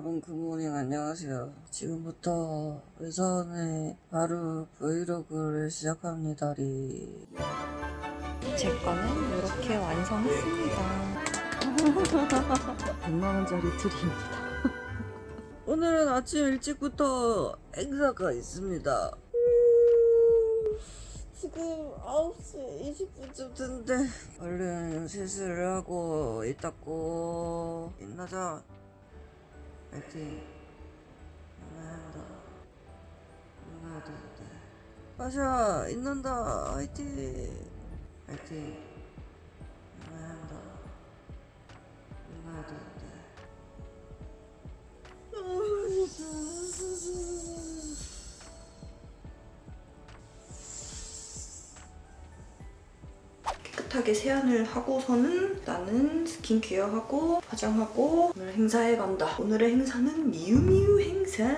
여러분 굿모닝 안녕하세요. 지금부터 의사원의 하루 브이로그를 시작합니다. 제 거는 이렇게 완성했습니다. 100만원짜리 트리입니다. 오늘은 아침 일찍부터 행사가 있습니다. 지금 9시 20분쯤 됐는데 얼른 세수를 하고 있다고 인나자 파이팅. 인나다 빠샤 인난다 화이팅 화이팅. 깨끗하게 세안을 하고서는 나는 스킨케어하고 화장하고 오늘 행사에 간다. 오늘의 행사는 미우미우 행사.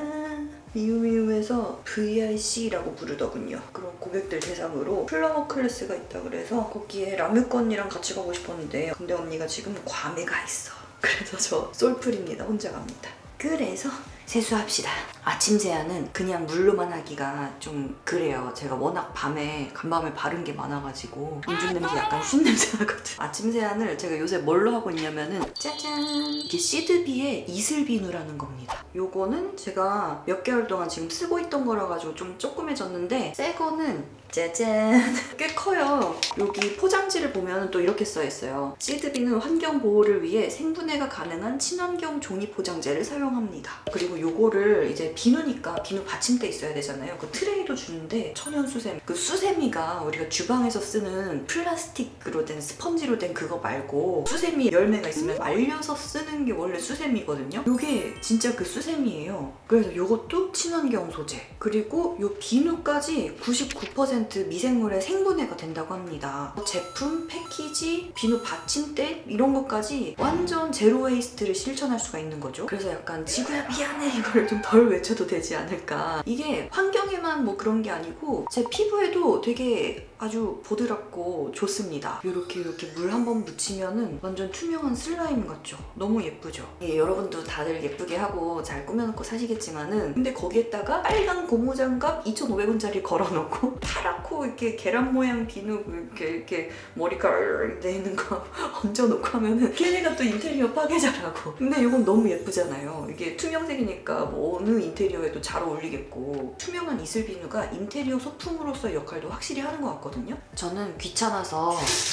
미우미우에서 VIC라고 부르더군요. 그런 고객들 대상으로 플라워 클래스가 있다 그래서 거기에 라뮤 언니랑 같이 가고 싶었는데 근데 언니가 지금 괌에 가 있어. 그래서 저 솔플입니다. 혼자 갑니다. 그래서 세수합시다. 아침 세안은 그냥 물로만 하기가 좀 그래요. 제가 워낙 간밤에 바른 게 많아가지고 인중 냄새 약간 쉰 냄새 나거든. 아침 세안을 제가 요새 뭘로 하고 있냐면은 짜잔! 이게 시드비의 이슬비누라는 겁니다. 요거는 제가 몇 개월 동안 지금 쓰고 있던 거라 가지고 좀 조그매졌는데 새 거는 짜잔! 꽤 커요. 여기 포장지를 보면 또 이렇게 써있어요. 시드비는 환경 보호를 위해 생분해가 가능한 친환경 종이 포장재를 사용합니다. 그리고 요거를 이제 비누니까 비누 받침대 있어야 되잖아요. 그 트레이도 주는데 천연 수세미. 그 수세미가 우리가 주방에서 쓰는 플라스틱으로 된 스펀지로 된 그거 말고 수세미 열매가 있으면 말려서 쓰는 게 원래 수세미거든요. 요게 진짜 그 수세미예요. 그래서 요것도 친환경 소재. 그리고 요 비누까지 99% 미생물의 생분해가 된다고 합니다. 제품, 패키지, 비누 받침대 이런 것까지 완전 제로 웨이스트를 실천할 수가 있는 거죠. 그래서 약간 지구야 미안해 이걸 좀 덜 외쳐도 되지 않을까. 이게 환경에만 뭐 그런 게 아니고 제 피부에도 되게 아주 보드랍고 좋습니다. 이렇게 물 한번 묻히면은 완전 투명한 슬라임 같죠? 너무 예쁘죠? 예, 여러분도 다들 예쁘게 하고 잘 꾸며놓고 사시겠지만은 근데 거기에다가 빨간 고무장갑 2,500원짜리 걸어놓고 파랗고 이렇게 계란 모양 비누 이렇게 머리카락 내는 거 얹어놓고 하면은 걔네가 또 인테리어 파괴자라고. 근데 이건 너무 예쁘잖아요. 이게 투명색이니까 뭐 어느 인테리어에도 잘 어울리겠고 투명한 이슬 비누가 인테리어 소품으로서의 역할도 확실히 하는 것 같거든요. 저는 귀찮아서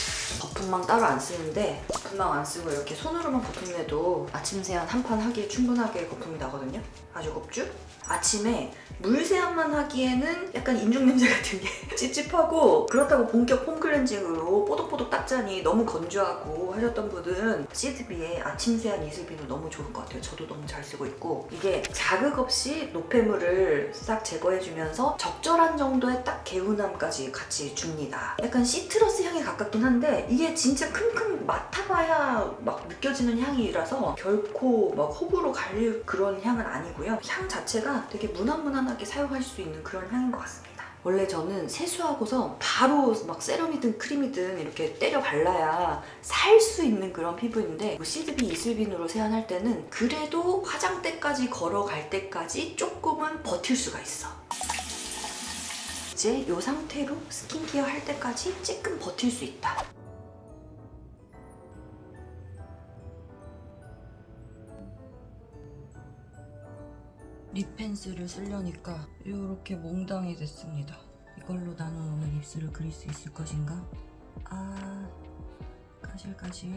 거품망 따로 안 쓰는데 거품망 안 쓰고 이렇게 손으로만 거품 내도 아침 세안 한 판 하기에 충분하게 거품이 나거든요. 아주 곱죠? 아침에 물 세안만 하기에는 약간 인중 냄새 같은 게 찝찝하고 그렇다고 본격 폼 클렌징으로 뽀독뽀독 닦자니 너무 건조하고 하셨던 분은 시드비의 아침 세안 이슬 비누 너무 좋을 것 같아요. 저도 너무 잘 쓰고 있고 이게 자극 없이 노폐물을 싹 제거해주면서 적절한 정도의 딱 개운함까지 같이 줍니다. 약간 시트러스 향에 가깝긴 한데 이게 진짜 킁킁 맡아봐야 막 느껴지는 향이라서 결코 막 호불호 갈릴 그런 향은 아니고요. 향 자체가 되게 무난무난하게 사용할 수 있는 그런 향인 것 같습니다. 원래 저는 세수하고서 바로 막 세럼이든 크림이든 이렇게 때려 발라야 살 수 있는 그런 피부인데 시드비 이슬비누로 세안할 때는 그래도 화장대까지 걸어갈 때까지 조금은 버틸 수가 있어. 이제 이 상태로 스킨케어 할 때까지 조금 버틸 수 있다. 립 펜슬을 쓰려니까 이렇게 몽당이 됐습니다. 이걸로 나는 오늘 입술을 그릴 수 있을 것인가? 아, 가실가실.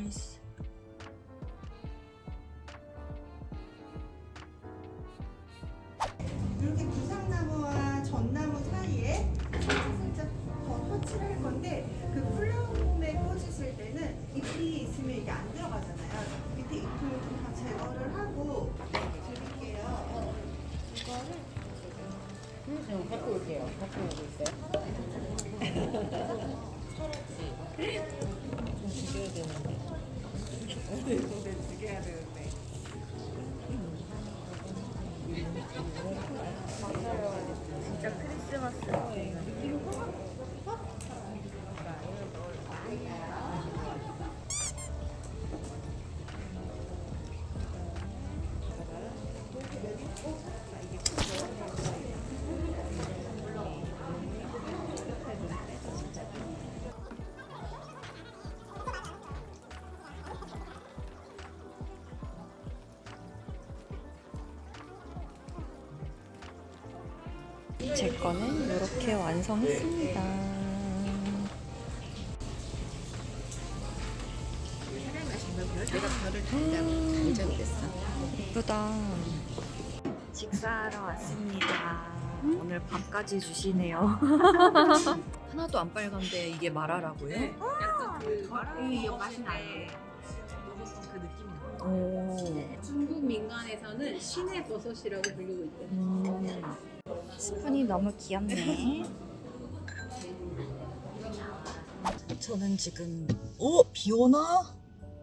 이렇게 구상나무와 전나무 사이에 살짝 더 터치를 할 건데 그 플라워폼에 꽂으실 때는 잎이 있으면 이게 안 들어가잖아요. 밑에 잎을 좀 다 제거를 하고 드릴게요. 이거를 좀 갖고 올게요. 갖고 오고 있어요. 서럽지. 좀 죽여야 되는데. 근데 죽여야 되는데. 맞아요. 진짜 크리스마스. 제 거는 이렇게 완성했습니다. 내가 별을 준다고 예정됐어. 예쁘다. 식사하러 왔습니다. 오늘 밥까지 주시네요. 하나도 안 빨간데 이게 마라라고요? 약간 그 마라이 맛이 나요. 먹었던 그 느낌이 나요. 오. 중국 민간에서는 신의 버섯이라고 불리고 있대요. 스푼이 너무 귀엽네. 저는 지금 비 오나?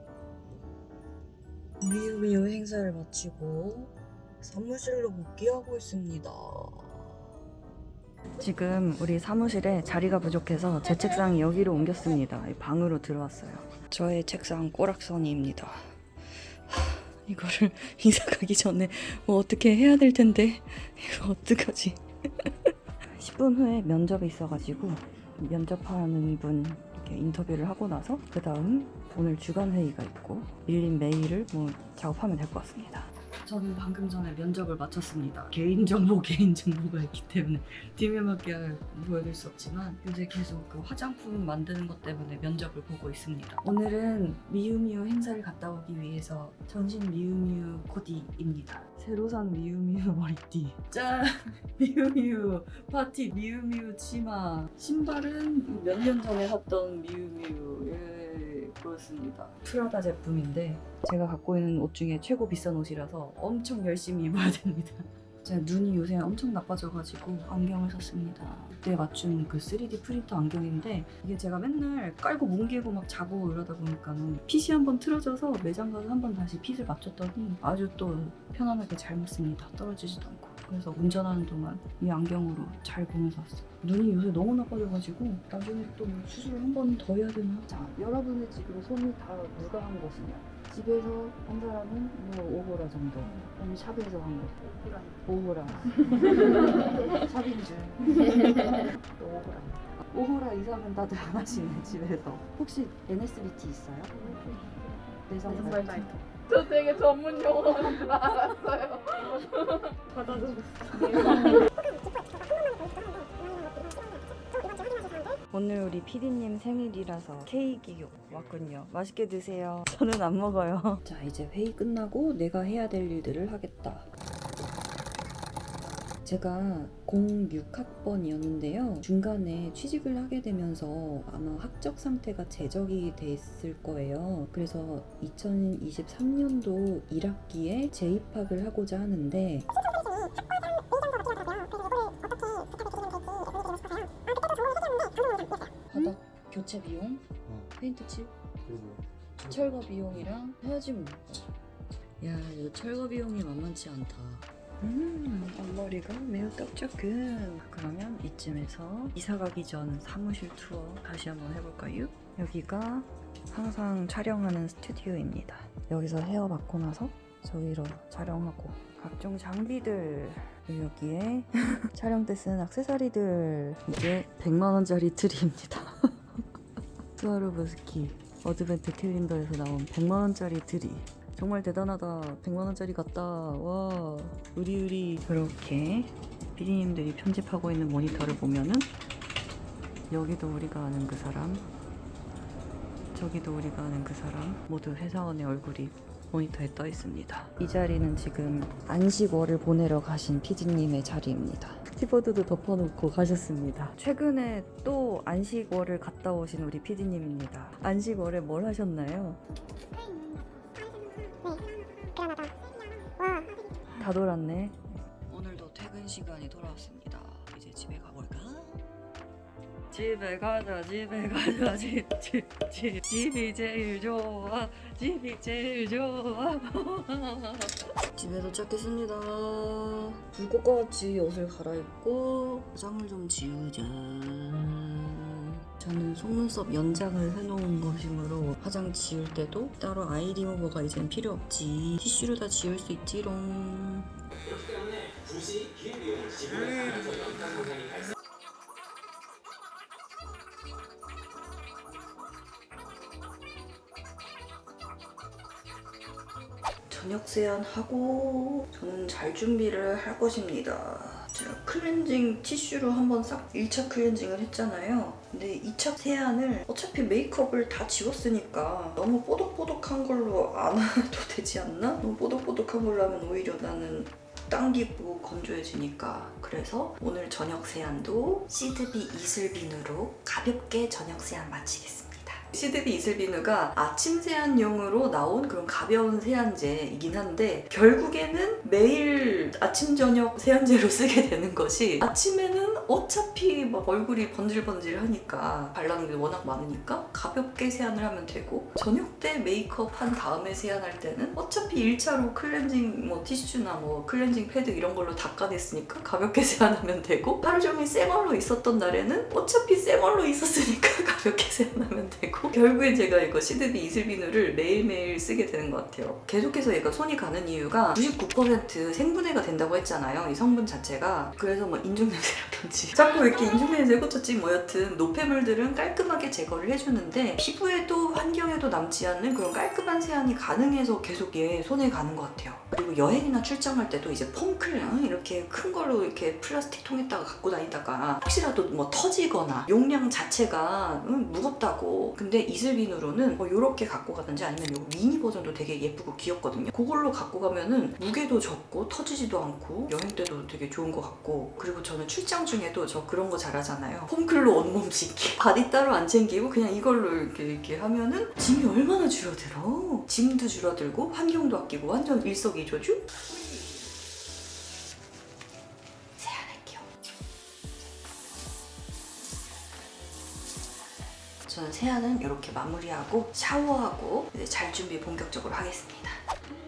미우미우 행사를 마치고 사무실로 복귀하고 있습니다. 지금 우리 사무실에 자리가 부족해서 제 책상이 여기로 옮겼습니다. 방으로 들어왔어요. 저의 책상 꼬락서니입니다. 이거를 인사 가기 전에 뭐 어떻게 해야 될 텐데 이거 어떡하지? 10분 후에 면접이 있어가지고 면접하는 분 이렇게 인터뷰를 하고 나서 그 다음 오늘 주간 회의가 있고 밀린 메일을 뭐 작업하면 될 것 같습니다. 저는 방금 전에 면접을 마쳤습니다. 개인정보가 있기 때문에 팀에맞게 보여줄 수 없지만 요새 계속 그 화장품 만드는 것 때문에 면접을 보고 있습니다. 오늘은 미우미우 행사를 갔다 오기 위해서 전신 미우미우 코디입니다. 새로 산 미우미우 머리띠, 짠! 미우미우 파티 미우미우 치마, 신발은 몇 년 전에 샀던 미우미우, 그렇습니다. 프라다 제품인데 제가 갖고 있는 옷 중에 최고 비싼 옷이라서 엄청 열심히 입어야 됩니다. 제가 눈이 요새 엄청 나빠져가지고 안경을 샀습니다. 그때 맞춘 그 3D 프린터 안경인데 이게 제가 맨날 깔고 뭉개고 막 자고 이러다 보니까는 핏이 한번 틀어져서 매장 가서 한번 다시 핏을 맞췄더니 아주 또 편안하게 잘 맞습니다. 떨어지지도 않고. 그래서 운전하는 동안 이 안경으로 잘 보면서 왔어요. 눈이 요새 너무 나빠져가지고 나중에 또 수술을 한 번 더 해야 되나? 자, 여러분의 지금 손이 다 누가 한 것이냐? 집에서 한 사람은 뭐 5호라 정도, 그럼 샵에서 한 거. 5호라. 샵인 줄. 또 5호라. 5호라 이상은 다들 안 하시네, 집에서. 혹시 NSBT 있어요? 내성 발톱. 저 되게 전문 용어인 줄 알았어요. 받아주고 오늘 우리 PD님 생일이라서 케이크 왔군요. 맛있게 드세요. 저는 안 먹어요. 자, 이제 회의 끝나고 내가 해야 될 일들을 하겠다. 제가 06학번이었는데요. 중간에 취직을 하게 되면서 아마 학적 상태가 제적이 됐을 거예요. 그래서 2023년도 1학기에 재입학을 하고자 하는데 바닥 교체 비용, 페인트 칠, 철거 비용이랑 해야지 뭐. 야, 이거 철거 비용이 만만치 않다. 앞머리가 매우 떡적근. 그러면 이쯤에서 이사 가기 전 사무실 투어 다시 한번 해볼까요? 여기가 항상 촬영하는 스튜디오입니다. 여기서 헤어 받고 나서 저기로 촬영하고 각종 장비들 여기에 촬영 때 쓰는 액세서리들. 이게 100만원짜리 트리입니다. 스와로브스키 어드벤트 캘린더에서 나온 100만원짜리 트리. 정말 대단하다. 100만원짜리 같다. 와, 우리 그렇게 피디님들이 편집하고 있는 모니터를 보면은 여기도 우리가 아는 그 사람, 저기도 우리가 아는 그 사람, 모두 회사원의 얼굴이 모니터에 떠 있습니다. 이 자리는 지금 안식월을 보내러 가신 피디님의 자리입니다. 키보드도 덮어놓고 가셨습니다. 최근에 또 안식월을 갔다 오신 우리 피디님입니다. 안식월에 뭘 하셨나요? 다 돌았네. 오늘도 퇴근 시간이 돌아왔습니다. 이제 집에 가볼까? 집에 가자, 집에 가자, 집이 제일 좋아, 집이 제일 좋아. 집에 도착했습니다. 불 껐고 옷을 갈아입고 화장을 좀 지우자. 저는 속눈썹 연장을 해놓은 것이므로 화장 지울 때도 따로 아이 리무버가 이젠 필요 없지. 티슈로 다 지울 수 있지롱. 그렇기 때문에 굳이 기회비용을 지불해서 하면서 연간 고생이 발생. 저녁 세안하고 저는 잘 준비를 할 것입니다. 제가 클렌징 티슈로 한번 싹 1차 클렌징을 했잖아요. 근데 2차 세안을 어차피 메이크업을 다 지웠으니까 너무 뽀독뽀독한 걸로 안 해도 되지 않나? 너무 뽀독뽀독한 걸로 하면 오히려 나는 당기고 건조해지니까. 그래서 오늘 저녁 세안도 시드비 이슬비누로 가볍게 저녁 세안 마치겠습니다. 시드비 이슬비누가 아침 세안용으로 나온 그런 가벼운 세안제이긴 한데 결국에는 매일 아침 저녁 세안제로 쓰게 되는 것이, 아침에는 어차피 막 얼굴이 번질번질하니까 발라는 게 워낙 많으니까 가볍게 세안을 하면 되고, 저녁 때 메이크업 한 다음에 세안할 때는 어차피 1차로 클렌징 뭐 티슈나 뭐 클렌징 패드 이런 걸로 닦아냈으니까 가볍게 세안하면 되고, 하루 종일 쌩얼로 있었던 날에는 어차피 쌩얼로 있었으니까 가볍게 세안하면 되고, 결국엔 제가 이거 시드비 이슬비누를 매일매일 쓰게 되는 것 같아요. 계속해서 얘가 손이 가는 이유가 99% 생분해가 된다고 했잖아요, 이 성분 자체가. 그래서 뭐 인중냄새라든지 자꾸 이렇게 인중냄새 꽂혔지 뭐 여튼 노폐물들은 깔끔하게 제거를 해주는데 피부에도 환경에도 남지 않는 그런 깔끔한 세안이 가능해서 계속 얘 손에 가는 것 같아요. 그리고 여행이나 출장할 때도 이제 폼클 이렇게 큰 걸로 이렇게 플라스틱 통에다가 갖고 다니다가 혹시라도 뭐 터지거나 용량 자체가 무겁다고. 근데 이슬비누로는 뭐 이렇게 갖고 가든지 아니면 요 미니 버전도 되게 예쁘고 귀엽거든요. 그걸로 갖고 가면은 무게도 적고 터지지도 않고 여행 때도 되게 좋은 것 같고, 그리고 저는 출장 중에도 저 그런 거 잘하잖아요. 폼클로 온몸 씻기. 바디 따로 안 챙기고 그냥 이걸로 이렇게 하면은 짐이 얼마나 줄어들어. 짐도 줄어들고 환경도 아끼고 완전 일석이조죠? 저는 세안은 이렇게 마무리하고 샤워하고 이제 잘 준비 본격적으로 하겠습니다.